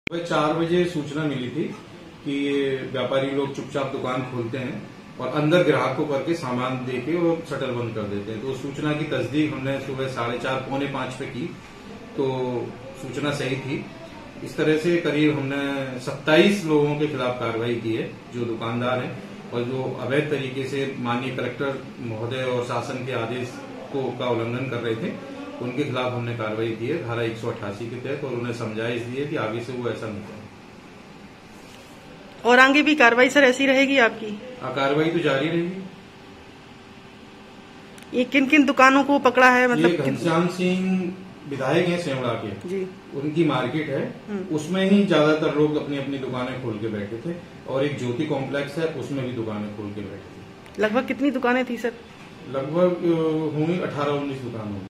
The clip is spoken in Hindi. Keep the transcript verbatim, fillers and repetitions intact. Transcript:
सुबह चार बजे सूचना मिली थी कि ये व्यापारी लोग चुपचाप दुकान खोलते हैं और अंदर ग्राहक को करके सामान देके और शटर बंद कर देते हैं। तो सूचना की तस्दीक हमने सुबह साढ़े चार पौने पांच पे की तो सूचना सही थी। इस तरह से करीब हमने सत्ताईस लोगों के खिलाफ कार्रवाई की है जो दुकानदार हैं और जो अवैध तरीके से माननीय कलेक्टर महोदय और शासन के आदेश को का उल्लंघन कर रहे थे। उनके खिलाफ हमने कार्रवाई की है धारा एक सौ अट्ठासी के तहत और उन्हें समझाइश दी है कि आगे से वो ऐसा नहीं करें। और आगे भी कार्रवाई सर ऐसी रहेगी आपकी? कार्रवाई तो जारी रहेगी। ये किन किन दुकानों को पकड़ा है? मतलब ये घनश्याम सिंह विधायक हैं सेवड़ा के जी, उनकी मार्केट है, उसमें ही ज्यादातर लोग अपनी अपनी दुकानें खोल के बैठे थे और एक ज्योति कॉम्प्लेक्स है उसमें भी दुकानें खोल के बैठे थे। लगभग कितनी दुकानें थी सर? लगभग होंगी अठारह उन्नीस दुकान होंगी।